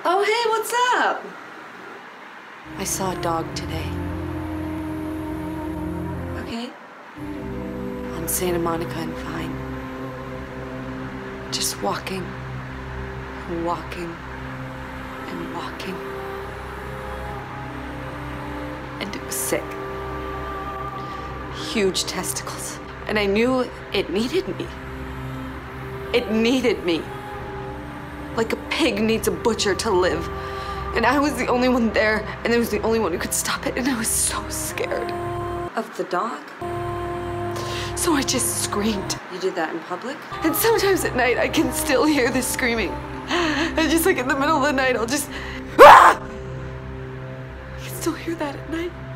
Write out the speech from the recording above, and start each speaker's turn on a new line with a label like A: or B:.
A: Oh, hey, what's up?
B: I saw a dog today.
A: Okay.
B: On Santa Monica and Vine. Just walking, and walking, and walking. And it was sick. Huge testicles. And I knew it needed me. It needed me. Like a pig needs a butcher to live. And I was the only one there, and I was the only one who could stop it, and I was so scared.
A: Of the dog?
B: So I just screamed.
A: You did that in public?
B: And sometimes at night, I can still hear this screaming. And just like in the middle of the night, I'll just, ah! I can still hear that at night.